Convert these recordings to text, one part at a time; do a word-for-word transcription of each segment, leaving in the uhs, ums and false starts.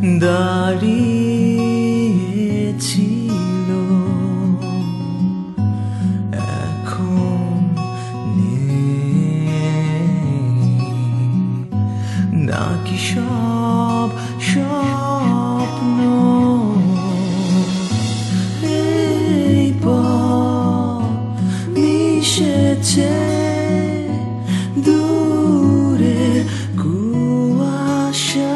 দাঁড়িয়েছিল এখন নাকি সব স্বপ্ন এই পথ মিশেছে দূরে কুয়াশা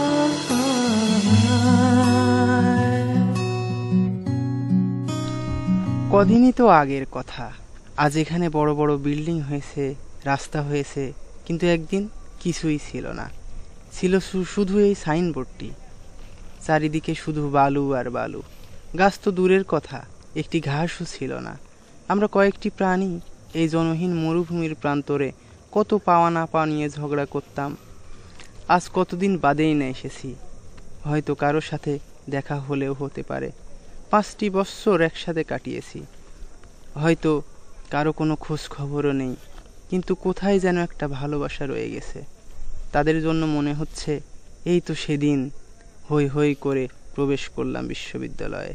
কদিনই তো আগের কথা আজ এখানে বড় বড় বিল্ডিং হয়েছে রাস্তা হয়েছে কিন্তু একদিন কিছুই ছিল না ছিল শুধু এই সাইনবোর্ডটি চারিদিকে শুধু বালু আর বালু গাছ তো দূরের কথা একটি ঘাসও ছিল না আমরা কয়েকটি প্রাণী এই জনহীন মরুভূমির প্রান্তরে কত পাওয়া না পাওয়া নিয়ে ঝগড়া করতাম আজ কতদিন বাদেই না এসেছি হয়তো কারো সাথে দেখা হলেও হতে পারে পাঁচটি বছর একসাথে কাটিয়েছি হয়তো কারো কোনো খোঁজ খবরও নেই কিন্তু কোথায় যেন একটা ভালোবাসা রয়ে গেছে তাদের জন্য মনে হচ্ছে এই তো সেদিন হই হই করে প্রবেশ করলাম বিশ্ববিদ্যালয়ে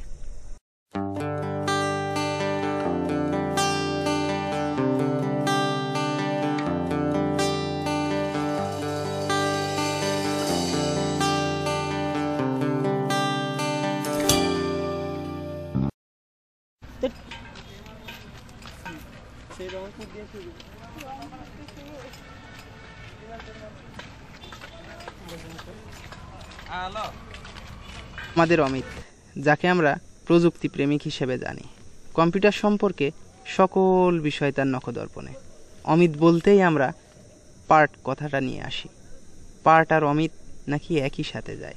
আমাদের অমিত যাকে আমরা প্রযুক্তি প্রেমিক হিসেবে জানি কম্পিউটার সম্পর্কে সকল বিষয় তার নখদর্পণে অমিত বলতেই আমরা পার্ট কথাটা নিয়ে আসি পার্ট আর অমিত নাকি একই সাথে যায়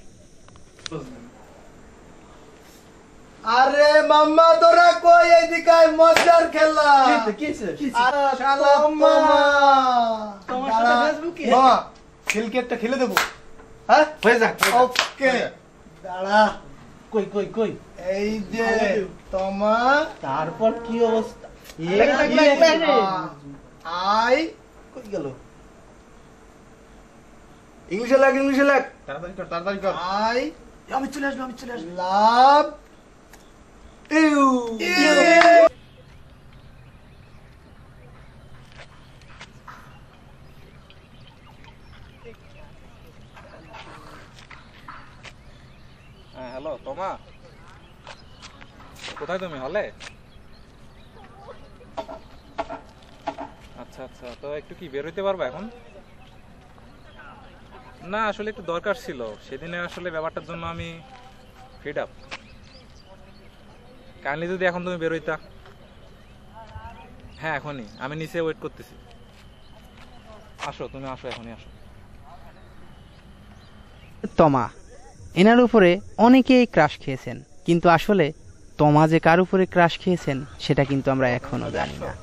আরে মাম্মা তোরা কই এইদিকে মজার খেলা কিছে কিছে শালা মামা তোমার সাথে ফেসবুকে হ্যাঁ খেলকে একটা খেলে দেব হ্যাঁ হয়ে যাক ওকে দাঁড়া কই কই কই এই যে তোমা তারপর কি অবস্থা আই কই গেল ইংলিশে লাগ ইংলিশে লাগ তাড়াতাড়ি কর তাড়াতাড়ি কর আই আমি চলে আসব আমি চলে আসব লাভ ইউ হ্যালো তোমা কোথায় তুমি হলে আচ্ছা আচ্ছা তো একটু কি বের হইতে পারবা এখন না আসলে একটু দরকার ছিল সেদিনে আসলে ব্যাপারটার জন্য আমি ফিড আপ কাইন্ডলি যদি এখন তুমি বের হইতা হ্যাঁ এখনই আমি নিচে ওয়েট করতেছি আসো তুমি আসো এখনই আসো তমা এনার উপরে অনেকেই ক্রাশ খেয়েছেন কিন্তু আসলে তমা যে কার উপরে ক্রাশ খেয়েছেন সেটা কিন্তু আমরা এখনো জানি না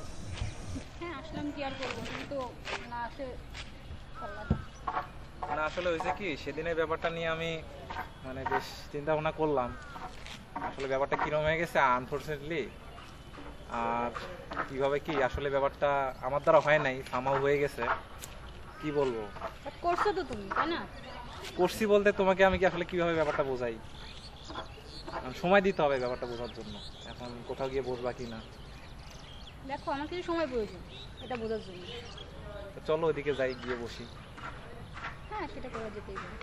না আসলে হয়েছে কি সেদিনের ব্যাপারটা নিয়ে আমি মানে বেশ চিন্তা ভাবনা করলাম আসলে ব্যাপারটা কিরকম হয়ে গেছে আনফরচুনেটলি আর কিভাবে কি আসলে ব্যাপারটা আমার দ্বারা হয় নাই সামাও হয়ে গেছে কি বলবো করছো তো তুমি তাই না করছি বলতে তোমাকে আমি কি আসলে কিভাবে ব্যাপারটা বোঝাই সময় দিতে হবে ব্যাপারটা বোঝার জন্য এখন কোথাও গিয়ে বসবা কি না দেখো আমার কিছু সময় প্রয়োজন এটা বোঝার জন্য চলো ওইদিকে যাই গিয়ে বসি হ্যাঁ সেটা করা যেতেই পারে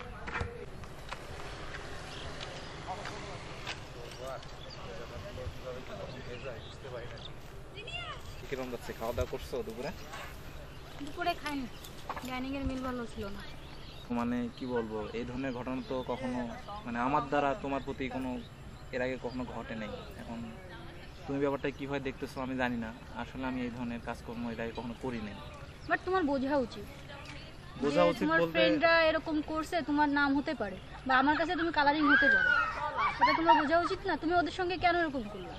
কিরকম যাচ্ছে খাওয়া দাওয়া করছো দুপুরে দুপুরে খাইনি ডাইনিং এর মিল ভালো ছিল না মানে কি বলবো এই ধরনের ঘটনা তো কখনো মানে আমার দ্বারা তোমার প্রতি কোনো এর আগে কখনো ঘটে নাই এখন তুমি ব্যাপারটা কিভাবে দেখতেছো আমি জানি না আসলে আমি এই ধরনের কাজকর্ম এর আগে কখনো করি নাই বাট তোমার বোঝা উচিত বোঝা উচিত তোমার বলতে ফ্রেন্ডরা এরকম করছে তোমার নাম হতে পারে বা আমার কাছে তুমি কালারিং হতে পারো এটা তোমার বোঝা উচিত না তুমি ওদের সঙ্গে কেন এরকম করলে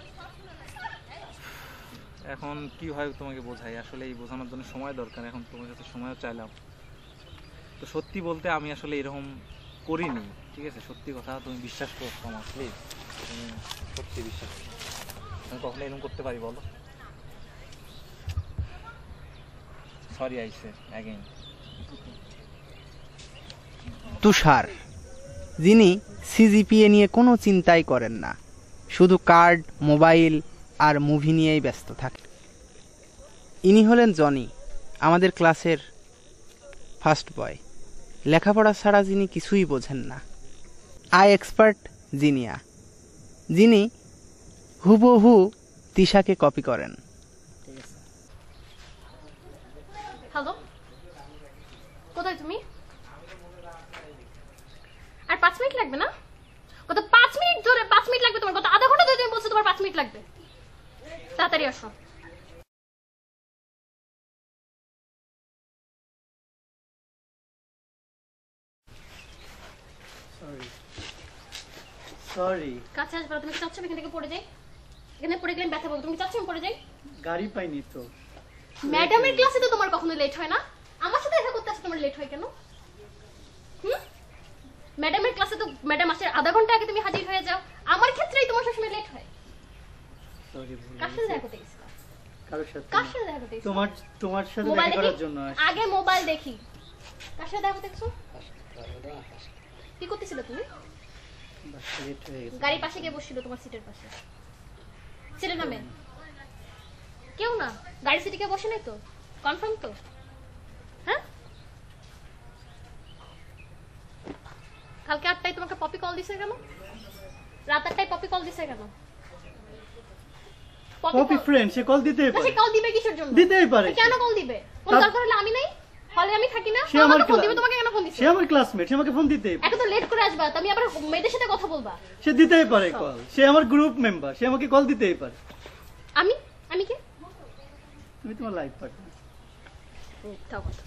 এখন কি হয় তোমাকে বোঝাই আসলে এই বোঝানোর জন্য সময় দরকার এখন তোমার কাছে সময়ও চাইলাম তো সত্যি বলতে আমি আসলে এরকম করিনি ঠিক আছে সত্যি কথা তুমি বিশ্বাস করো আমার প্লিজ তুমি সত্যি বিশ্বাস করো আমি কখনো এরকম করতে পারি বলো সরি আইসে অ্যাগেইন তুষার যিনি সিজিপিএ নিয়ে কোনো চিন্তাই করেন না, শুধু কার্ড, মোবাইল আর মুভি নিয়েই ব্যস্ত থাকেন। ইনি হলেন জনি, আমাদের ক্লাসের ফার্স্ট বয়। লেখাপড়া ছাড়া যিনি কিছুই বোঝেন না। আই এক্সপার্ট জিনিয়া, যিনি হুবহু তিশাকে কপি করেন। হ্যালো, কোথায় তুমি? আর পাঁচ মিনিট লাগবে না? কত পাঁচ মিনিট ধরে পাঁচ মিনিট লাগবে তোমার? কত আধা ঘন্টা ধরে তুমি বলছো তোমার পাঁচ মিনিট লাগবে? তাড়াতাড়ি আসো। সরি সরি কাছে আসবে না। তুমি চাচ্ছ এখান থেকে পড়ে যাই? এখানে পড়ে গেলে ব্যথা পাবো। তুমি চাচ্ছ আমি পড়ে যাই? গাড়ি পাইনি তো। ম্যাডামের ক্লাসে তো তোমার কখনো লেট হয় না, আমার সাথে দেখা করতে আসলে তোমার লেট হয় কেন? হুম, ম্যাডামের ক্লাসে তো ম্যাডাম আসে আধা ঘন্টা আগে তুমি হাজির হয়ে যাও, আমার ক্ষেত্রেই তোমার সবসময় লেট হয়। সরি, কার সাথে দেখা করতে গেছিলা? কারোর সাথে কার সাথে দেখা করতে গেছিলা? তোমার তোমার সাথে মোবাইল দেখা দেখি করার জন্য আসছি। আগে মোবাইল দেখি। কার সাথে দেখা করতে গেছো? কি করতেছিলে তুমি? বাস লেট হয়ে গেছে। গাড়ির পাশে গিয়ে বসছিল তোমার সিটের পাশে। ছেলে নামে কেউ না, গাড়ি সিটে কেউ বসে নাই তো? কনফার্ম তো? হ্যাঁ, কালকে আটটায় তোমাকে পপি কল দিছে কেন? রাত আটটায় পপি কল দিছে কেন? পপি ফ্রেন্ড, সে কল দিতেই পারে। সে কল দিবে কিসের জন্য? দিতেই পারে। কেন কল দিবে? কোন দরকার হলে আমি নাই হলে আমি থাকি না, সে আমার আমাকে ফোন দিবে। তোমাকে কেন ফোন দিছে? সে আমার ক্লাসমেট, সে আমাকে ফোন দিতেই পারে। এত তো লেট করে আসবা, তুমি আবার মেয়েদের সাথে কথা বলবা। সে দিতেই পারে কল, সে আমার গ্রুপ মেম্বার, সে আমাকে কল দিতেই পারে। আমি আমি কি? তুমি তোমার লাইফ পার্টনার। মিথ্যা কথা,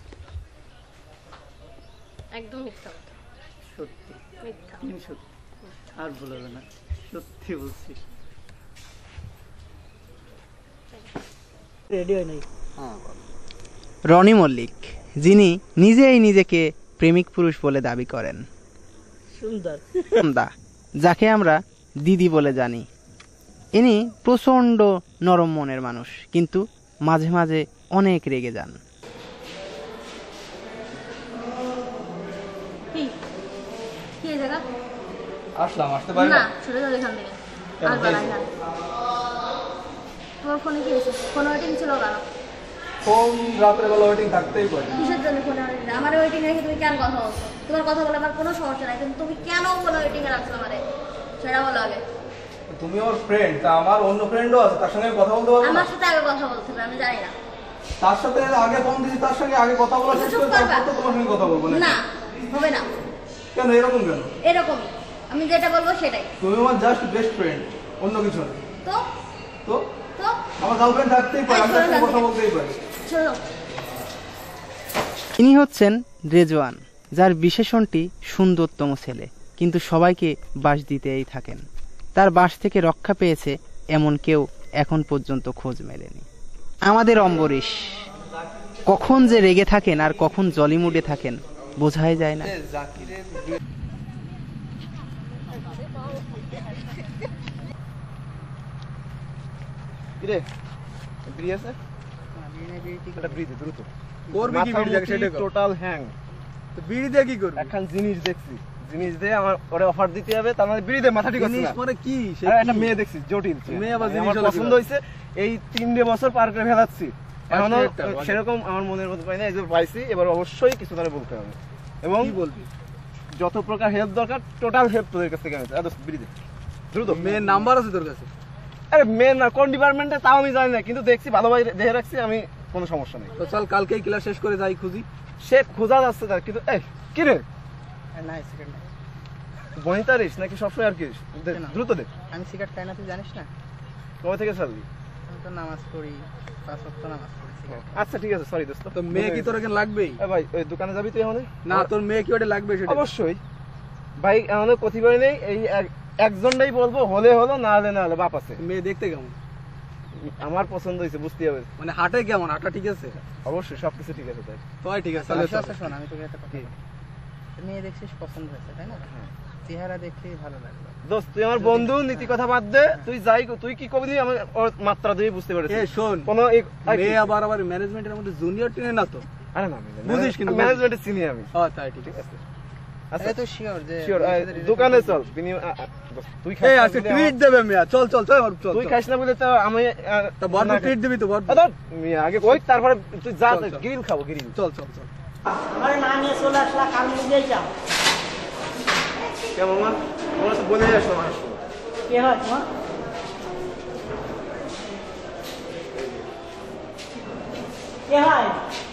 একদম মিথ্যা কথা। সত্যি, মিথ্যা। তিন সত্যি, আর ভুল হবে না, সত্যি বলছি। রেডি হয় নাই? রনি মল্লিক, যিনি নিজেই নিজেকে প্রেমিক পুরুষ বলে দাবি করেন। সুন্দর দা, যাকে আমরা দিদি বলে জানি। ইনি প্রচন্ড নরম মনের মানুষ, কিন্তু মাঝে মাঝে অনেক রেগে যান। কি কি এই জায়গা? আসলাম, আসতে পারি না, না? ছুটে যাও এখান থেকে। আর বাড়াই না। তোমার ফোনে কি হয়েছে? ফোন ওয়েটিং ছিল কেন? ফোন রাতের বেলা ওয়েটিং থাকতেই পারে। কিসের জন্য ফোন ওয়েটিং? আমার ওয়েটিং রেখে তুমি কেন কথা বলছো? তোমার কথা বলে আমার কোনো সমস্যা নাই, কিন্তু তুমি কেন ফোন ওয়েটিং এ রাখছো আমারে? সেটা বলো আগে। তুমি আমার ফ্রেন্ড, তা আমার অন্য ফ্রেন্ডও আছে, তার সঙ্গে কথা বলতে পারবো না? আমার সাথে আগে কথা বলতে হবে, আমি জানি না। তার সাথে আগে ফোন দিয়েছি, তার সঙ্গে আগে কথা বলা শেষ করে তারপর তো তোমার সঙ্গে কথা বলবো না। না, হবে না। কেন এরকম কেন? এরকমই, আমি যেটা বলবো সেটাই। তুমি আমার জাস্ট বেস্ট ফ্রেন্ড, অন্য কিছু না। তো তো তো আমার গার্লফ্রেন্ড থাকতেই পারে, আমি তার সঙ্গে কথা বলতেই পারি। চলো। ইনি হচ্ছেন রেজওয়ান, যার বিশেষণটি সুন্দরতম ছেলে, কিন্তু সবাইকে বাস দিতেই থাকেন। তার বাস থেকে রক্ষা পেয়েছে এমন কেউ এখন পর্যন্ত খোঁজ মেলেনি। আমাদের অম্বরীশ, কখন যে রেগে থাকেন আর কখন জলি মুডে থাকেন বোঝাই যায় না। কিরে বিড়ি আছে? এটা বিড়ি দে দ্রুত। করবি কি বিড়ি দেখে সেটা কর। Total hang. তো বিড়ি দিয়ে কি করবি? এখন জিনিস দেখছি, জিনিস দে আমার ওরে অফার দিতে হবে, তার মানে বিড়ি দে, মাথা ঠিক আছে জিনিস না? মানে কি? সে আরে কি? একটা মেয়ে দেখছি জটিল, মেয়ে আবার জিনিস আমার হলো পছন্দ কিভাবে? হইছে, এই তিনটে বছর পার করে ফেলাচ্ছি, এখনো মিনিটটা, বাকি। সেরকম আমার মনের মতো পাই না। এই যে পাইছি, এবার অবশ্যই কিছু তারে বলতে হবে, এবং কি বলবি? যত প্রকার হেল্প দরকার টোটাল হেল্প তোদের কাছ থেকে আমি চাই। আরে দোস্ত, বিড়ি দে দ্রুত। মেয়ের নাম্বার আছে তোর কাছে? আরে মেয়ে না, কোন ডিপার্টমেন্টে তাও আমি জানি না, কিন্তু দেখছি ভালোভাবে দেখে রাখছি আমি, কোনো সমস্যা নেই। তো চল কালকেই ক্লাস শেষ করে যাই খুঁজি। সে খোঁজা যাচ্ছে তার, কিন্তু এই কি রে নাই, সিগারেট নাই। বনিতারিস নাকি সবসময় আর কি? দে, কেন? দ্রুত দে। আমি সিগারেট খাই না, তুই জানিস না? কবে থেকে ছাড়লি? আমি তো নামাজ পড়ি, পাঁচ ওয়াক্ত নামাজ পড়ি। সিগারেট খাই। আচ্ছা ঠিক আছে, সরি দোস্ত। তো মেয়ে কি তোর এখানে লাগবেই? এ ভাই, ওই দোকানে যাবি তুই আমাদের? না, তোর মেয়ে কি ওটা লাগবে সেটা? অবশ্যই ভাই, আমাদের প্রতিবারই নেই, এই এক- একজনটাই বলবো, হলে হলো, না হলে না হলে, বাপ আছে। মেয়ে দেখতে কেমন? আমার পছন্দ হয়েছে, বুঝতে হবে। মানে হাঁটে কেমন? হাঁটা ঠিক আছে? অবশ্যই সবকিছু ঠিক আছে তাই। তো ঠিক আছে, তাহলে আচ্ছা, চল। আচ্ছা, শোন, আমি তোকে একটা কথা বলি। মেয়ে দেখছিস পছন্দ হয়েছে, তাই না? চেহারা দেখলেই ভালো লাগলো। দোস্ত, তুই আমার বন্ধু, নীতি কথা বাদ দে, তুই যাই, তুই কি কবি আমি ওর মাত্রা দিয়ে বুঝতে পারছি। এ শোন, কোনো এক- আর কি? মেয়ে আবার আবার ম্যানেজমেন্টের মধ্যে জুনিয়র টেনে না তো? আরে না, বুঝিস কিন্তু, ম্যানেজমেন্টে চিনি আমি। ও তাই, ঠিক আছে। আচ্ছা তো শিওর যে শিওর দোকানে চল তুই খাস এই আজকে ট্রিট দেবে মিয়া চল চল চল চল তুই খাস না বলে তো আমি তো বড় ট্রিট দিবি তো বড় মিয়া আগে কই তারপরে তুই যা গ্রিল খাবো গ্রিল চল চল চল আমার না নিয়ে চলে আসলা কাল নিজেই যাও কেমন মা ওরা তো বলে আসলো মানুষ কে হয় তোমার কে হয়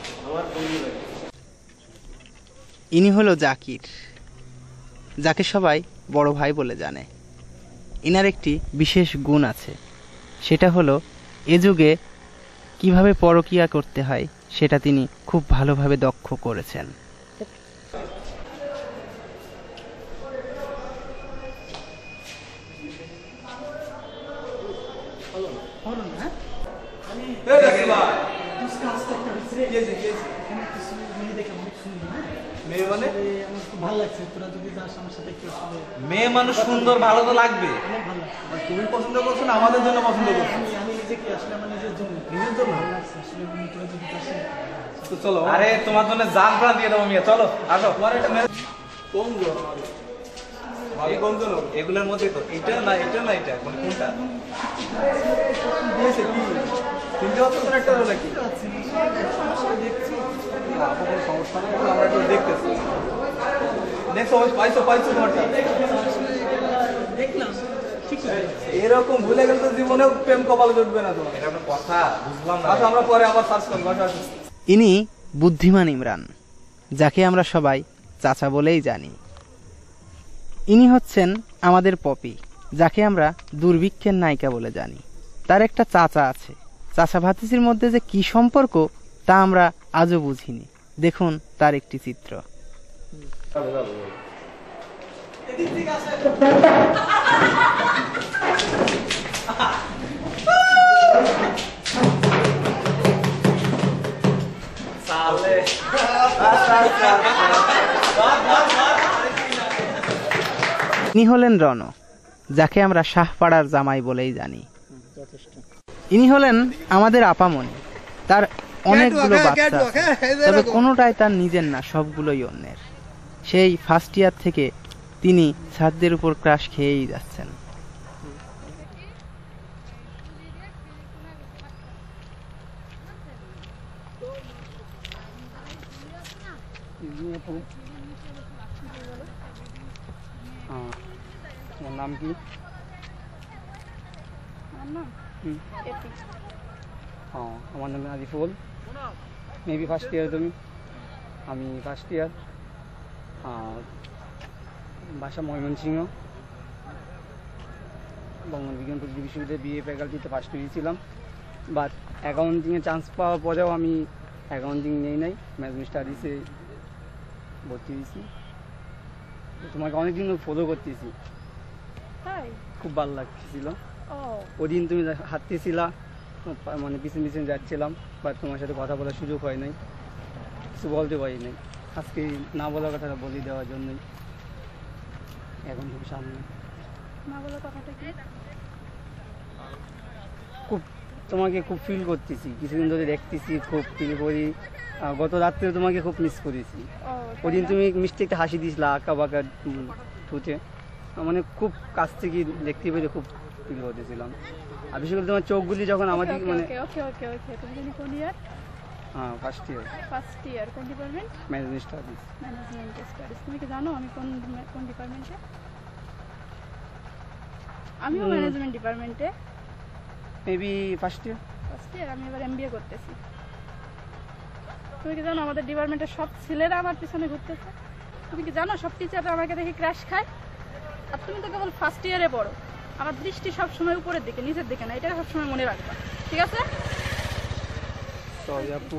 ইনি হলো জাকির, যাকে সবাই বড় ভাই বলে জানে। ইনার একটি বিশেষ গুণ আছে, সেটা হলো এ যুগে কিভাবে পরকীয়া করতে হয় সেটা তিনি খুব ভালোভাবে দক্ষ করেছেন। মেয়ে মানুষ সুন্দর ভালো তো লাগবে। তুমি পছন্দ করছো না আমাদের জন্য পছন্দ করছো তো চলো আরে তোমার জন্য জান প্রাণ দিয়ে দেবো মিয়া, চলো আসো। কোন গো ভাই কোন জন এগুলোর মধ্যে তো এটা না এটা না এটা কোন কোনটা দিয়েছে কি তিনটে হচ্ছে কোন একটা হলো নাকি দেখছি আপু কোনো সমস্যা নেই আমরা একটু দেখতেছি দেখো পাইছো পাইছো তোমারটা দেখলাম ঠিক আছে এরকম ভুলে গেলে তো জীবনেও প্রেম কপালে জুটবে না তোমার এটা আপনার কথা বুঝলাম না। আচ্ছা আমরা পরে আবার সার্চ করব আসো আসো ইনি বুদ্ধিমান ইমরান, যাকে আমরা সবাই চাচা বলেই জানি। ইনি হচ্ছেন আমাদের পপি, যাকে আমরা দুর্ভিক্ষের নায়িকা বলে জানি। তার একটা চাচা আছে, চাচা ভাতিজির মধ্যে যে কি সম্পর্ক তা আমরা আজও বুঝিনি। দেখুন তার একটি চিত্র। ইনি হলেন রণ, যাকে আমরা শাহপাড়ার জামাই বলেই জানি। ইনি হলেন আমাদের আপামনি। তার অনেকগুলো বাচ্চা আছে, তবে কোনোটাই তার নিজের না, সবগুলোই অন্যের। সেই ফার্স্ট ইয়ার থেকে তিনি ছাদদের উপর ক্রাশ খেয়েই যাচ্ছেন। তোমার নাম কি? হ্যাঁ আমার নাম আরিফুল। মেবি ফার্স্ট ইয়ার তুমি? আমি ফার্স্ট ইয়ার। বাসা ময়মনসিংহ, বঙ্গবন্ধু বিজ্ঞান প্রযুক্তি বিশ্ববিদ্যালয়ে বিএ ফ্যাকাল্টিতে ফার্স্ট ইয়ার ছিলাম। বাট অ্যাকাউন্টিংয়ে চান্স পাওয়ার পরেও আমি অ্যাকাউন্টিং নেই নাই, ম্যানেজমেন্ট স্টাডিজে ভর্তি হয়েছি। তোমাকে অনেকদিন ফলো করতেছি, খুব ভালো লাগতেছিল। ওদিন তুমি হাঁটতেছিলা, মানে পিছন পিছন যাচ্ছিলাম, বাট তোমার সাথে কথা বলার সুযোগ হয় নাই, কিছু বলতে পারি নাই। আজকে না বলার কথাটা বলে দেওয়ার জন্যই এখন তুমি সামনে। খুব তোমাকে খুব ফিল করতেছি, কিছুদিন ধরে দেখতেছি, খুব ফিল করি। গত রাত্রে তোমাকে খুব মিস করেছি। ওদিন তুমি মিষ্টি একটা হাসি দিয়েছিলা আঁকা বাঁকা ঠুটে, মানে খুব কাছ থেকে দেখতে পেয়ে খুব ফিল করতেছিলাম। আর বিশেষ করে তোমার চোখগুলি যখন আমাদের মানে হ্যাঁ ফার্স্ট ইয়ার ফার্স্ট ইয়ার কোন department? Management studies. Management studies. তুমি কি জানো আমি কোন কোন ডিপার্টমেন্টে? আমিও ম্যানেজমেন্ট ডিপার্টমেন্টে। Maybe first year. First year. আমি এবার এমবিএ করতেছি। তুমি কি জানো আমাদের ডিপার্টমেন্টের সব ছেলেরা আমার পিছনে ঘুরতেছে? তুমি কি জানো সব টিচাররা আমাকে দেখে ক্র্যাশ খায়? আর তুমি তো কেবল ফার্স্ট ইয়ারে পড়ো। আমার দৃষ্টি সব সময় উপরের দিকে, নিচের দিকে না, এটা সব সময় মনে রাখবা, ঠিক আছে? সরি আপু।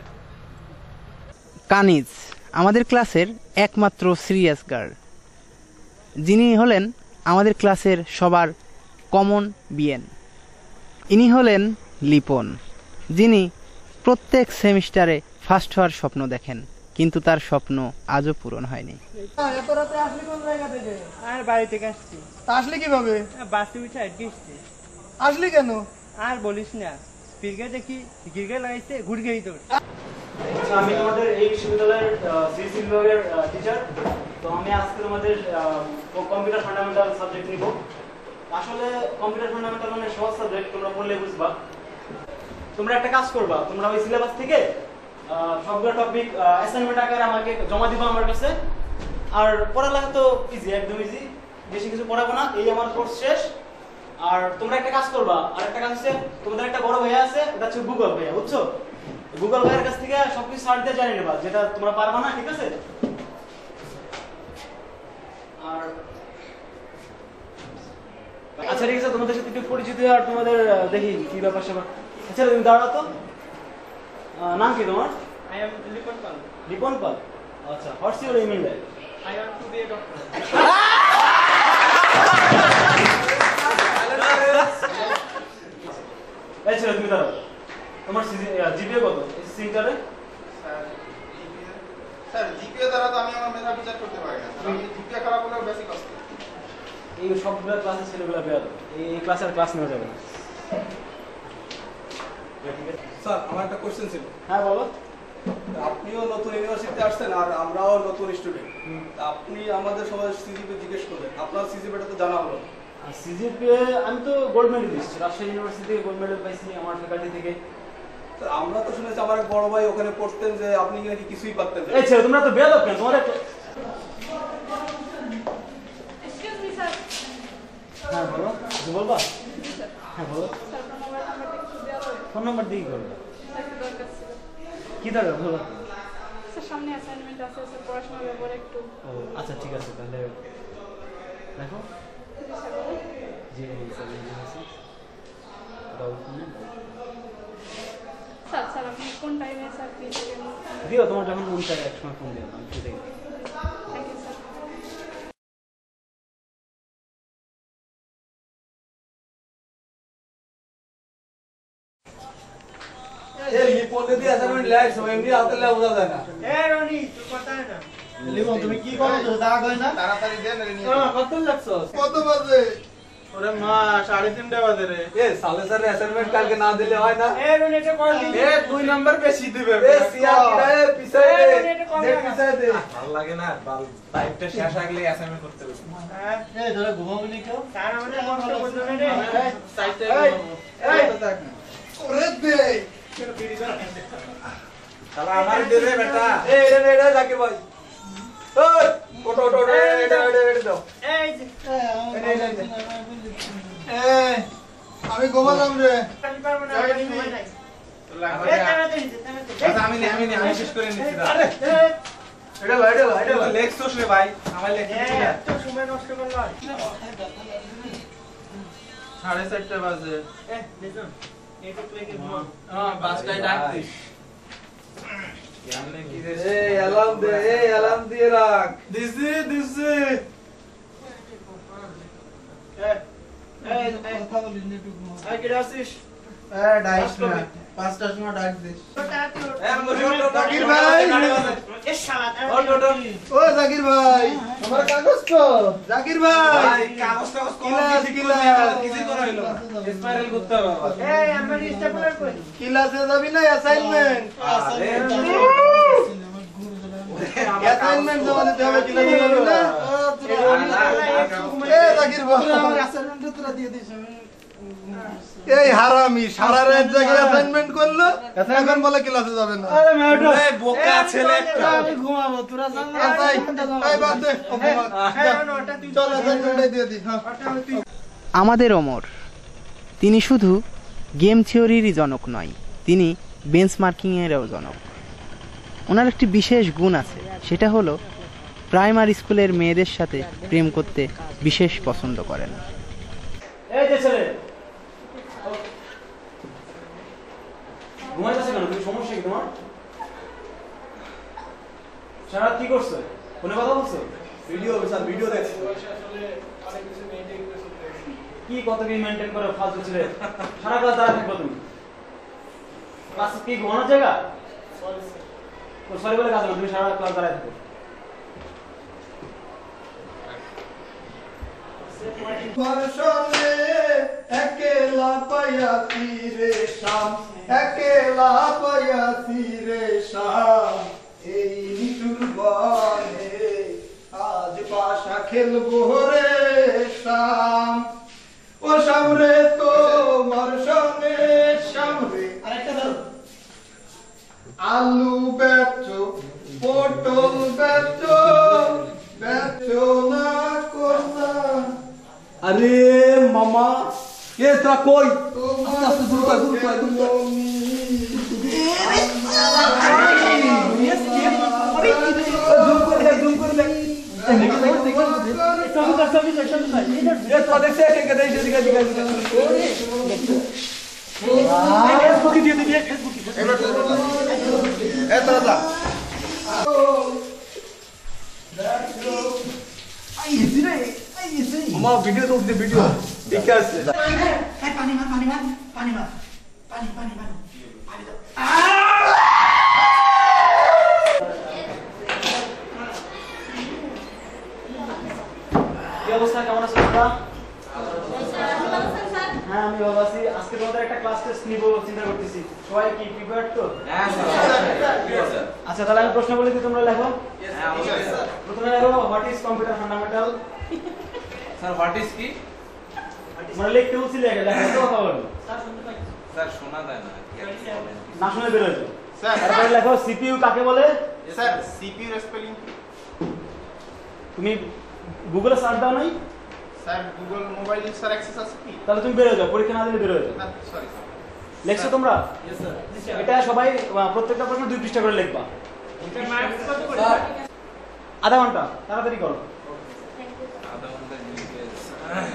কানিজ আমাদের ক্লাসের একমাত্র সিরিয়াস গার্ল, যিনি হলেন আমাদের ক্লাসের সবার কমন বিএন। ইনি হলেন লিপন, যিনি প্রত্যেক সেমিস্টারে ফার্স্ট হওয়ার স্বপ্ন দেখেন, কিন্তু তার স্বপ্ন আজও পূরণ হয়নি। এত রাতে আসলি কোন জায়গা থেকে? আর বাড়ি থেকে আসছি। তা আসলি কিভাবে? বাসে উঠে আটকে আসছি। আসলি কেন? আর বলিস না, ক্রিকেট দেখি ক্রিকেট লাগাইছে ঘুরে গেই তোর। আচ্ছা, আমি তোমাদের এই বিশ্ববিদ্যালয়ের সিএসসি বিভাগের টিচার। তো আমি আজকে তোমাদের কম্পিউটার ফান্ডামেন্টাল সাবজেক্ট নিব। আসলে কম্পিউটার ফান্ডামেন্টাল মানে সহজ সাবজেক্ট, তোমরা পড়লে বুঝবা। তোমরা একটা কাজ করবা, তোমরা ওই সিলেবাস থেকে সবগুলো টপিক অ্যাসাইনমেন্ট আকারে আমাকে জমা দিবা আমার কাছে। আর পড়ালেখা তো ইজি, একদম ইজি, বেশি কিছু পড়াবো না, এই আমার কোর্স শেষ। আর তোমরা একটা কাজ করবা, আর একটা কাজ হচ্ছে তোমাদের একটা বড় ভাইয়া আছে, এটা হচ্ছে গুগল ভাইয়া, বুঝছো? গুগল ভাইয়ের কাছ থেকে সবকিছু সার্চ দিয়ে জানিয়ে নেবা, যেটা তোমরা পারবা না, ঠিক আছে? আর আচ্ছা ঠিক আছে, তোমাদের সাথে একটু পরিচিত আর তোমাদের দেখি কি ব্যাপার স্যাপার। আচ্ছা তুমি দাঁড়াও তো, নাম কি তোমার? I am Lipon Pal. Ripon Pal. আচ্ছা, what's your email? I want to be a doctor. এই ছেলে তুমি দাঁড়াও, তোমার জিপিএ কত এসএসসি ইন্টারে? স্যার জিপিএ দ্বারা তো আমি আমার মেধা বিচার করতে পারি না, আমি জিপিএ খারাপ হলেও বেসিক আসছে। এই সবগুলো ক্লাসে ছেলেগুলো বেয়ার, এই ক্লাসের ক্লাস নেওয়া যাবে না। স্যার আমার একটা কোশ্চেন ছিল। হ্যাঁ বলো। আপনিও নতুন ইউনিভার্সিটিতে আসছেন আর আমরাও নতুন স্টুডেন্ট, আপনি আমাদের সবাই সিজিপি জিজ্ঞেস করলেন, আপনার সিজিপিটা তো জানা হলো। আর সিজিপিএ আমি তো গোল্ড মেডেলিস্ট, রাজশাহী ইউনিভার্সিটি থেকে গোল্ড মেডেল পাইছি আমার ফ্যাকাল্টি থেকে। স্যার আমরা তো শুনেছি আমার এক বড় ভাই ওখানে পড়তেন যে আপনি নাকি কিছুই পারতেন না। এই ছেলে তোমরা তো বেয়াদব কেন? তোমার এক্সকিউজ মি স্যার। হ্যাঁ বলো, কিছু বলবা? হ্যাঁ বলো। স্যার আপনার মোবাইল নাম্বারটা একটু দেওয়া হবে? ফোন নাম্বার দিয়ে কি করবে? স্যার একটু দরকার ছিল। কি দরকার বলো? স্যার সামনে অ্যাসাইনমেন্ট আছে, স্যার পড়াশোনার ব্যাপারে একটু। ও আচ্ছা ঠিক আছে, তাহলে দেখো। জি স্যার বলুন। Zero one seven zero six double four nine. Sir sir আপনি কোন টাইমে স্যার ফ্রি থাকেন? দিও, তোমার যখন মন চায় এক সময় ফোন দিও, আমি ফ্রি থাকি। Thank you sir. এই লিপন যদি অ্যাসাইনমেন্ট লেট সব এমনি হাতে লে বোঝা যায় না। এ রনি তুই কথা না। লিপন তুমি কি করো তো দাগ হয় না? তাড়াতাড়ি দেন রে নিয়ে। হ্যাঁ কত লাগছস? কত বাজে? ওরে মা সাড়ে তিনটা বাজে রে। এ সালে স্যার অ্যাসাইনমেন্ট কালকে না দিলে হয় না? এ রনি এটা কর দি। এ দুই নাম্বার বেশি দিবে। এ সিয়া কিরা এ পিছাই দে। দে পিছাই দে। ভালো লাগে না, লাইফটা শেষ আগলে অ্যাসাইনমেন্ট করতে হবে। হ্যাঁ এ ধরে ঘুমাবি নি কেউ? স্যার আমাদের কষ্ট করতে না রে। সাইডে এই এই ওরে দে। শালা আমার দে রে বেটা। এ এটা এটা জাকির ভাই। ওই ওটো ওটো এটা এটা এটা দাও। এই যে এ আমি ঘুমালাম রে। আমি পারবো না, আমি সময় নাই। এ তাড়াতাড়ি দে, তাড়াতাড়ি। আচ্ছা আমি আমি আমি শেষ করে নিচ্ছি। আরে এটা লাই এটা লাই এটা লাই। লেখ ছোস রে ভাই, আমার লেখ এ এত সময় নষ্ট করলো। সাড়ে চারটা বাজে। এ দেখুন এটা তুই কি ঘুমা। হ্যাঁ পাঁচটায় ডাক দিস। কেমনে কি রে? এই অ্যালার্ম দে, এই অ্যালার্ম দিয়ে রাখ। দিছি দিছি। এ এই কথা বলিস না তুই ঘুমা। এই কিরা আসিস? এ ডাইস না। পাঁচটার সময় ডাক দিস। এ জাকির ভাই। এ শালা ও জাকির ভাই, তোমার কাগজ তো? জাকির ভাই ভাই কাগজ কাগজ কিলাস কিলাস কিছু করা হইলো না। স্পাইরাল করতে হবে আবার। এই আমার স্টেপলার কই? ক্লাসে যাবি না অ্যাসাইনমেন্ট? অ্যাসাইনমেন্ট জমা দিতে হবে, ক্লাসে যাবি না? এ জাকির ভাই আমার অ্যাসাইনমেন্ট তোরা দিয়ে দিস। এই হারামি সারা রাত জেগে অ্যাসাইনমেন্ট করলো, এখন বলে ক্লাসে যাবে না। আরে ম্যাডাম এই বোকা ছেলে একটা। আমি ঘুমাবো, তোরা যা না। এই বাদ দে, ও ঘুমা। হ্যাঁ ওটা তুই চল অ্যাসাইনমেন্ট দিয়ে দি। হ্যাঁ ওটা তুই আমাদের ওমর, তিনি শুধু গেম থিওরিরই জনক নয়, তিনি বেঞ্চমার্কিংয়েরও জনক। ওনার একটি বিশেষ গুণ আছে, সেটা হলো প্রাইমারি স্কুলের মেয়েদের সাথে প্রেম করতে বিশেষ পছন্দ করেন। এই যে ছেলে ঘুমাইতেছে কেন? তুমি সমস্যা কি তোমার? সারা কি করছো? ফোনে কথা বলছো? ভিডিও স্যার ভিডিও দেখছি। কি কত কি মেইনটেইন করে ফালতু ছেলে? সারা ক্লাস দাঁড়া থাকবে তুমি? ক্লাস কি ঘুমানোর জায়গা? সরি বলে কাজ না, তুমি সারা ক্লাস দাঁড়ায় থাকো। বর্ষলে একলা পাইয়া তীরে শাম একলা পাইয়াছি রে শাম এই নিটুর বনে আজ পাশা খেলবো রে শাম ও সামরে তোমার সঙ্গে সামরে আরেকটা ধরো আলু বেচো পটল বেচো বেচো না করলা আরে মামা এ তোরা কই আস্তে আস্তে দূর কর দূর কর দূর কর জুম করে দেখ জুম করে দেখ সবই কর সবই কর সবই কর এ তো দেখছে কে কে দেখছে দিকে দিকে দিকে ফেসবুকে দিয়ে দিবি ফেসবুকে এ তোরা যা আইছি রে আইছি মামা ভিডিও তো দে ভিডিও ঠিক আছে এই পানি মার পানি মার পানি মার পানি পানি পানি পানি দাও কি অবস্থা কেমন আছো তোমরা হ্যাঁ আমি ভালো আছি আজকে তোমাদের একটা ক্লাস টেস্ট নিব চিন্তা করতেছি সবাই কি প্রিপেয়ার্ড তো হ্যাঁ স্যার আচ্ছা তাহলে আমি প্রশ্ন বলি দিই তোমরা লেখো হ্যাঁ অবশ্যই স্যার প্রথমে লেখো what is computer fundamental sir what is কি মানে লিখতে বলছি লেখা লেখা তো কথা বলো স্যার শুনতে পাই স্যার শোনা যায় না না শুনে বের হইতো স্যার তারপরে লেখো সিপিইউ কাকে বলে স্যার সিপিইউ এর স্পেলিং তুমি গুগলে সার্চ দাও নাই sir Google mobile user access আছে কি তাহলে তুমি বের হয়ে যাও পরীক্ষা না দিলে বের হয়ে যাও না সরি স্যার লেখছো তোমরা यस স্যার এটা সবাই আহ, প্রত্যেকটা প্রশ্ন দুই পৃষ্ঠা করে লিখবা আধা ঘন্টা তাড়াতাড়ি করো আধা ঘন্টা জিজ্ঞেস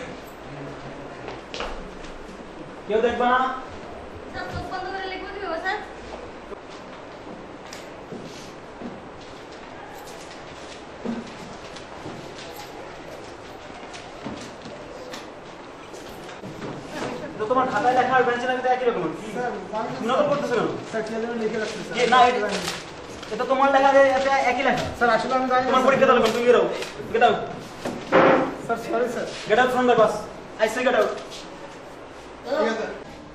কেউ দেখবা না স্যার চোখ বন্ধ করে লিখবো কি হবে স্যার তো তোমার খাতায় লেখা আর বেঞ্চে লেখা একই রকম কি নকল করতেছো কেন স্যার ছেলেরা লিখে রাখছে কি না এটা- এটা তোমার লেখা এটা একই লেখা স্যার আসলে আমি জানি তোমার পরীক্ষা তাহলে তুমি বেরো get out sir sorry sir get out from the class I say get out ঠিক আছে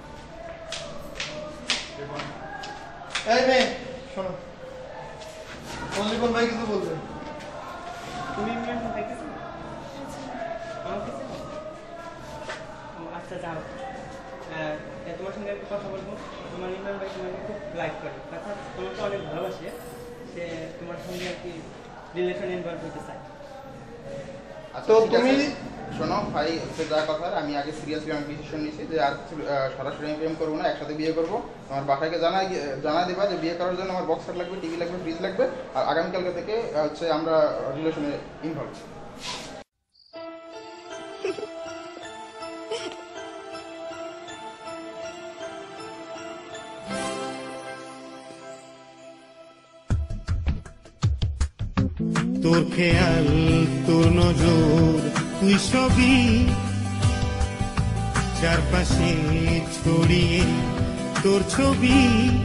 এই মেয়ে শোনো অলিবন ভাই কিছু বলবে তুমি ইমরান দেখেছো আমাকে চেনো? ও আচ্ছা যাও আহ, তোমার সঙ্গে একটু কথা বলবো তোমার ইমরান ভাই তোমাকে খুব লাইক করে অর্থাৎ তোমাকে অনেক ভালোবাসে সে তোমার সঙ্গে আর কি রিলেশন ইনভলভ হতে চায় তো ঠিক তুমি আছে। শোনো ভাই হচ্ছে যা কথা আমি আগে সিরিয়াসলি আমি ডিসিশন নিয়েছি যে আর আহ, সরাসরি আমি প্রেম করবো না একসাথে বিয়ে করবো আমার বাসাকে জানাই জানাই দেবা যে বিয়ে করার জন্য আমার বক্সার লাগবে টিভি লাগবে ফ্রিজ লাগবে আর আগামীকালকে থেকে আহ, হচ্ছে আমরা রিলেশনে ইনভলভ তোর খেয়াল তোর নজর তুই সবই চারপাশে ছড়িয়ে তোর ছবি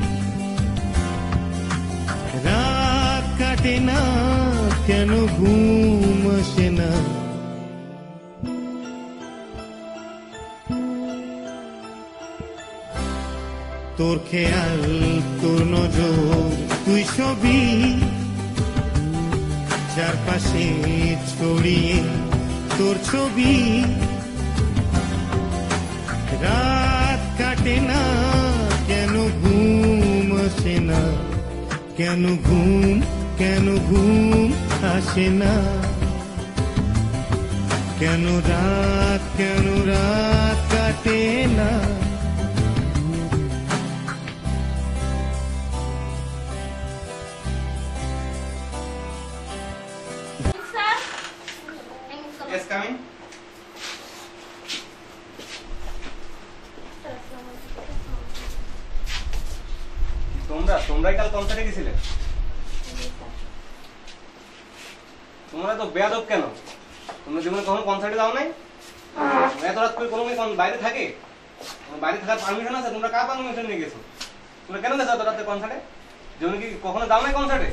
রাত কাটে না কেন ঘুম আসে না তোর খেয়াল তোর নজর তুই সবই চারপাশে ছড়িয়ে তোর ছবি রাত কাটে না কেন ঘুম আসে না কেন ঘুম কেন ঘুম আসে না কেন রাত কেন রাত কাটে না স্যার Yes, coming. তোমরা তোমরাই কাল কনসার্টে গেছিলে তোমরা তো বেয়াদব কেন তোমরা জীবনে কখনো কনসার্টে যাও নাই এত রাত করে কোনো মেয়ে কোন বাইরে থাকে তোমার বাইরে থাকার পারমিশন আছে তোমরা কার পারমিশন নিয়ে গেছো তোমরা কেন গেছো এত রাতে কনসার্টে জীবনে কি কখনো যাও নাই কনসার্টে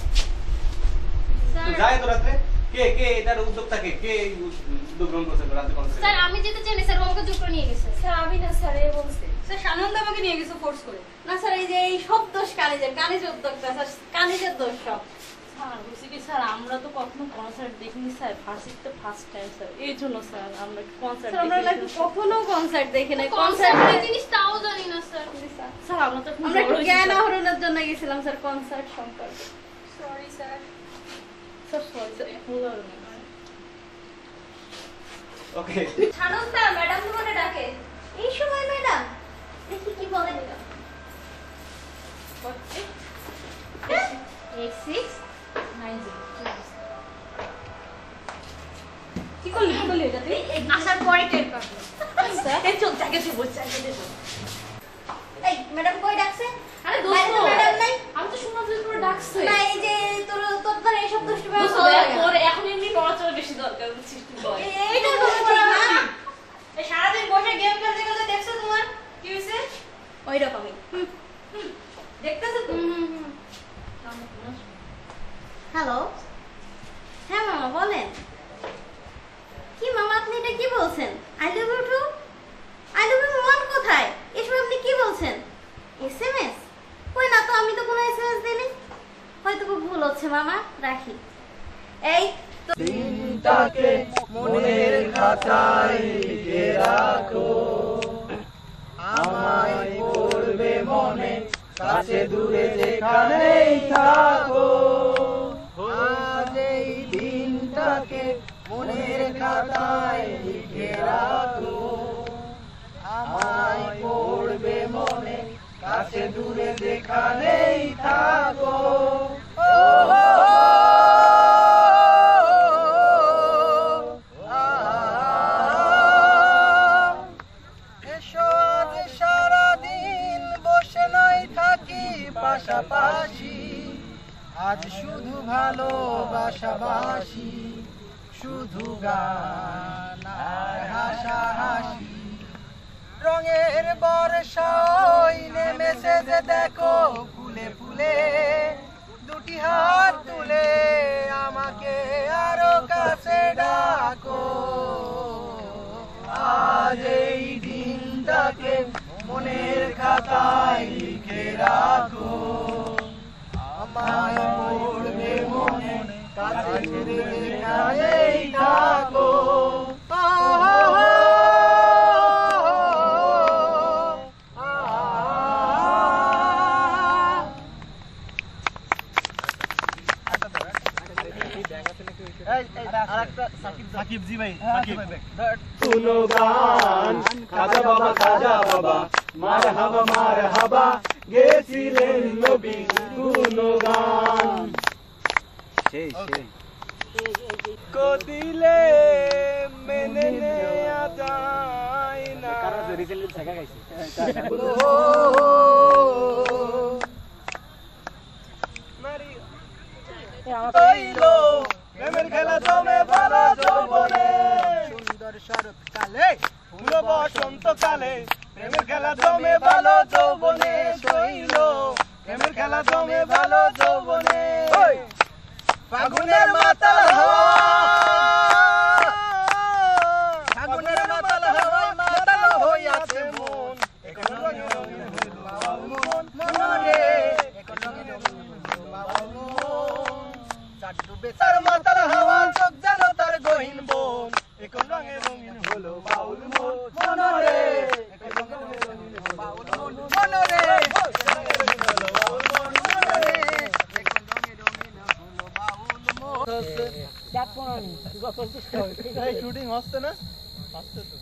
তো যায় তো রাত্রে কে কে এটার উদ্যোক্তা কে কে এই উদ্যোগ গ্রহণ করছে রাতে কনসার্টে স্যার আমি যেতে চাই না স্যার ও আমাকে জোর করে নিয়ে গেছে স্যার আমি না স্যার এ বলছে স্যার সানন্দ আমাকে নিয়ে গেছে ফোর্স করে। না স্যার এই যে এই সব দোষ কানিজের, কানিজের উদ্যোক্তা স্যার, কানিজের দোষ সব। স্যার বুঝছি কি স্যার, আমরা তো কখনো কনসার্ট দেখিনি স্যার, ফার্স্ট তো ফার্স্ট টাইম স্যার, এই জন্য স্যার আমরা কনসার্ট স্যার আমরা লাইফে কখনো কনসার্ট দেখি নাই। কনসার্ট কি জিনিস তাও জানি না স্যার। স্যার আমরা তো আমরা একটু জ্ঞান আহরণের জন্য গেছিলাম স্যার কনসার্ট সম্পর্কে। Sorry sir. Sir sorry sir, ভুল হলো না। ওকে সানন্দ স্যার ম্যাডাম তোমাকে ডাকে। এই সময় ম্যাডাম দেখি কি বলে নিলাম। Eight six nine zero. কি করলি কি করলি এটা তুই? আসার পরে টের পাবো। স্যার এই চল জায়গা তুই বসে জায়গা দে। এই ম্যাডাম কই ডাকছে? আরে দোস্ত ম্যাডাম নাই। আমি তো শুনলাম যে তোর ডাকছে। না এই যে তোর তোর ধরে এই সব দুষ্টু ব্যাপার দোস্ত তোর এখন এমনি নড়াচড়া বেশি দরকার বুঝছিস তুই বল। এইটা তো ঠিক না। এই সারাদিন বসে গেম খেলতে খেলতে দেখছো তোমার কি হইছে? ওই রকমই। দেখতেছো তো? হ্যালো, হ্যাঁ মামা বলেন। কি মামা আপনি এটা কি বলছেন? I love you too, I love you one কোথায়? এসব আপনি কি বলছেন? এসএমএস? কই না তো, আমি তো কোনো এসএমএস দিইনি। হয়তো ভুল হচ্ছে মামা, রাখি। এই দিনটাকে মনের খাতায় লিখে রাখো, আমায় পড়বে মনে, কাছে দূরে যেখানেই থাকো। আজ এই দিনটাকে মনের খাতায় লিখে রাখো, আমায় পড়বে মনে, কাছে দূরে যেখানেই থাকো। পাশাপাশি আজ শুধু ভালোবাসাবাসি, শুধু গান আর হাসাহাসি। রঙের বর্ষায় নেমেছে যে দেখো ফুলে ফুলে, দুটি হাত তুলে আমাকে আরো কাছে ডাকো। আজ এই দিনটাকে মনের খাতায় লিখে রাখো, আমায় পড়বে মনে, কাছে দূরে যেখানেই থাকো। সাকিব জি ভাই, কোনো গান খাজা বাবা খাজা বাবা মার হাবা মার হাবা গেছিলেন নবী, কোনো গান সেই সেই কো দিলে মেনে নেয়া যায় না। কারণ রিসেন্টলি শেখা গাইছে মারি কইলো প্রেমের খেলা জমে ভালো যৌবনে, সুন্দর শরৎকালে ফুল বসন্তকালে প্রেমের খেলা জমে ভালো যৌবনে, শৈলো প্রেমের খেলা জমে ভালো যৌবনে। ফাগুনের মাতাল হাওয়া, ফাগুনের মাতাল হাওয়ায় মাতাল হইয়াছে মন, এখন রঙে রঙে হইল বাউল মন, মনরে এখন রঙে রঙে হইল বাউল মন। চাঁদ ডুবে তার মাতাল হাওয়া, চোখ যেন তার গহীন বন, এখন রঙে রঙিন হলো বাউল মন, মনরে এখন রঙে রঙিন হলো বাউল মন, মনরে এখন রঙে রঙিন হলো বাউল মন, মনরে এখন রঙে রঙিন হলো বাউল মন। চাপ কোন গত শুটিং হচ্ছে না? হচ্ছে তো।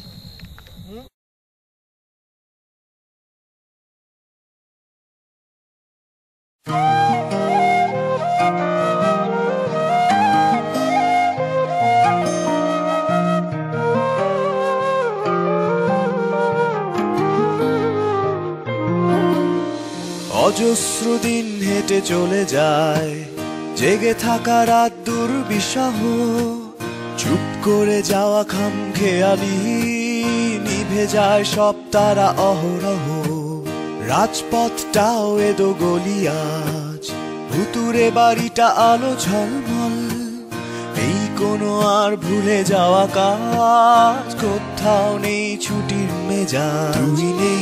অজস্র দিন হেঁটে চলে যায়, জেগে থাকা রাত দুর্বিষহ, চুপ করে যাওয়া খামখেয়ালি, নিভে যায় সব তারা অহরহ। রাজপথটাও এদো গলিয়াজ, ভুতুরে বাড়িটা আলো ঝলমল, এই কোনো আর ভুলে যাওয়া কাজ, কোথাও নেই ছুটির মেজাজ। তুই নেই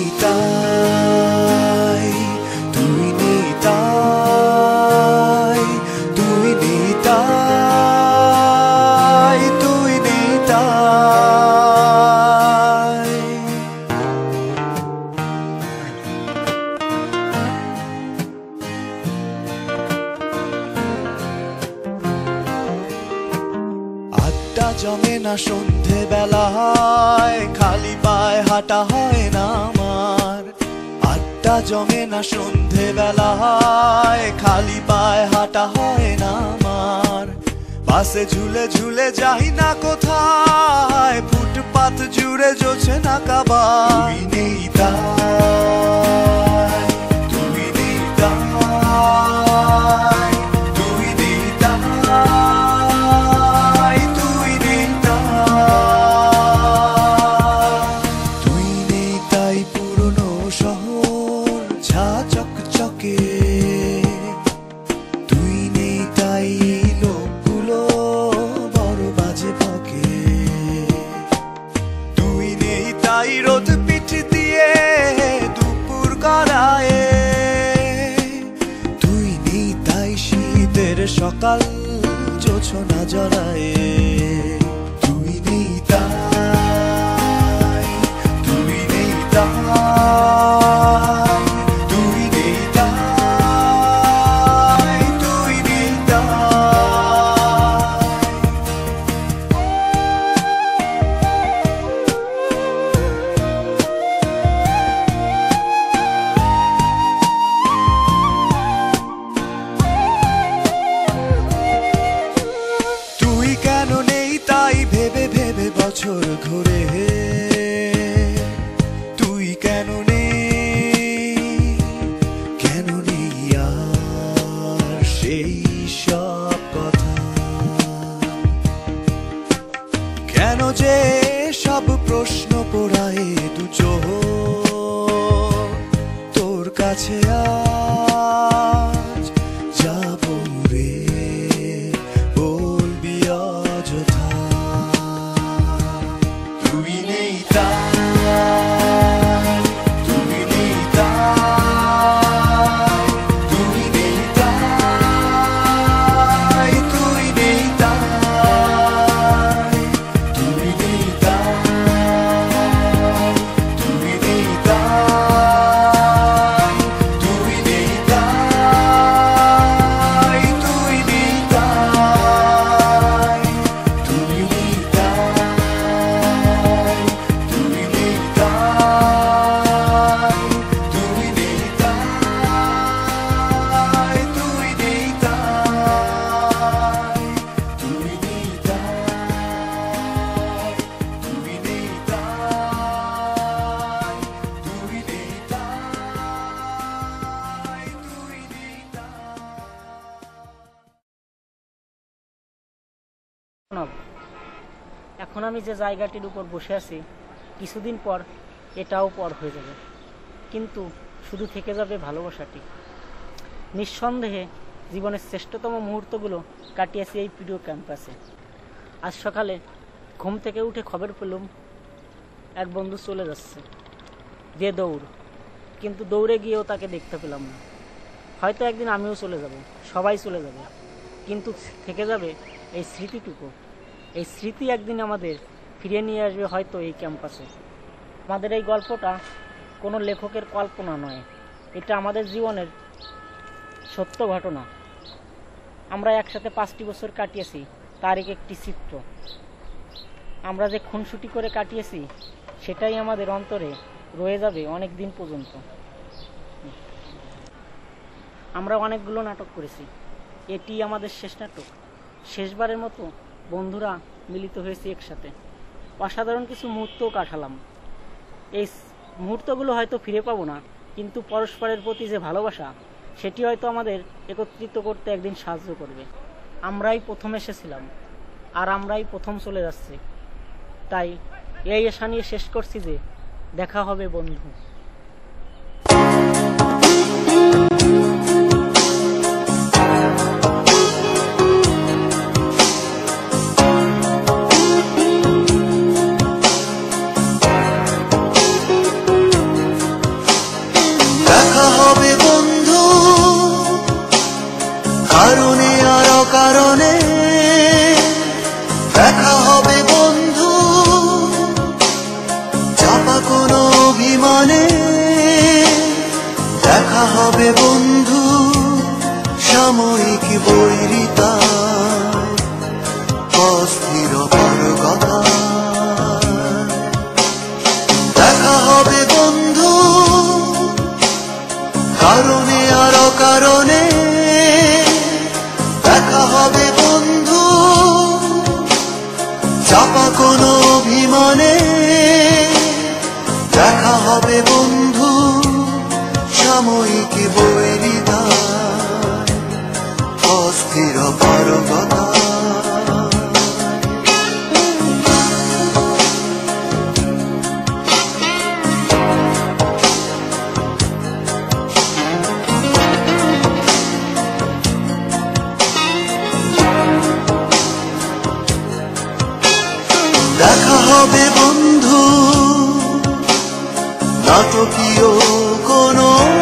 তাই, তুই নেই তাই, তুই নেই তাই, তুই নেই তাই। আড্ডা জমে না সন্ধে বেলায়, খালি পায়ে হাঁটা হয় না আমার। আড্ডা জমে না সন্ধে বেলায়, খালি পায়ে হাঁটা হয় না আমার। বাসে ঝুলে ঝুলে যাই না কোথায়, ফুটপাত জুড়ে জোছে না কাবা। তুই নেই তাই, তুই নেই তাই, তুই নেই তাই, তুই নেই তাই। তুই নেই তাই পুরনো শহর ঝা চকচকে, তুই নেই তাই লোকগুলো বড় বাজে বকে। তুই নেই তাই রোদ পিঠ দিয়ে দুপুর গড়ায়, তুই নেই তাই শীতের সকাল জোছনা জড়ায়। তুই নেই তাই, তুই নেই তাই, তুই নেই তাই, তুই নেই তাই। তুই কেন নেই তাই ভেবে ভেবে বছর ঘুরে, তুই কেন নেই, কেন নেই আর সেই সব কথা। কেন যে সব প্রশ্ন পোড়ায় দু চোখ তোর কাছে আজ যাব রে, বলবি অযথা। তুই নেই তাই, তুই নেই তাই, তুই নেই তাই, তুই নেই তাই, তুই নেই তাই, তুই নেই তাই, তুই নেই তাই, তুই নেই তাই, তুই নেই তাই, তুই নেই তাই, তুই নেই তাই, তুই নেই তাই, তুই নেই তাই, তুই নেই তাই, তুই নেই তাই, তুই নেই শোনাব। এখন আমি যে জায়গাটির উপর বসে আছি, কিছুদিন পর এটাও পর হয়ে যাবে, কিন্তু শুধু থেকে যাবে ভালোবাসাটি। নিঃসন্দেহে জীবনের শ্রেষ্ঠতম মুহূর্তগুলো কাটিয়েছি এই প্রিয় ক্যাম্পাসে। আজ সকালে ঘুম থেকে উঠে খবর পেলাম এক বন্ধু চলে যাচ্ছে, যে দৌড়, কিন্তু দৌড়ে গিয়েও তাকে দেখতে পেলাম না। হয়তো একদিন আমিও চলে যাব, সবাই চলে যাবে, কিন্তু থেকে যাবে এই স্মৃতিটুকু। এই স্মৃতি একদিন আমাদের ফিরিয়ে নিয়ে আসবে হয়তো এই ক্যাম্পাসে। আমাদের এই গল্পটা কোনো লেখকের কল্পনা নয়, এটা আমাদের জীবনের সত্য ঘটনা। আমরা একসাথে পাঁচটি বছর কাটিয়েছি, তার একটি চিত্র। আমরা যে খুনসুটি করে কাটিয়েছি সেটাই আমাদের অন্তরে রয়ে যাবে অনেক দিন পর্যন্ত। আমরা অনেকগুলো নাটক করেছি, এটি আমাদের শেষ নাটক। শেষবারের মতো বন্ধুরা মিলিত হয়েছি একসাথে, অসাধারণ কিছু মুহূর্তও কাটালাম। এই মুহূর্তগুলো হয়তো ফিরে পাবো না, কিন্তু পরস্পরের প্রতি যে ভালোবাসা, সেটি হয়তো আমাদের একত্রিত করতে একদিন সাহায্য করবে। আমরাই প্রথম এসেছিলাম আর আমরাই প্রথম চলে যাচ্ছি, তাই এই আশা নিয়ে শেষ করছি যে দেখা হবে বন্ধু। অভিমানে দেখা হবে বন্ধু সাময়িক বৈরিতা অস্থির পারকতা দেখা হবে বন্ধু নাটকীয় কোনো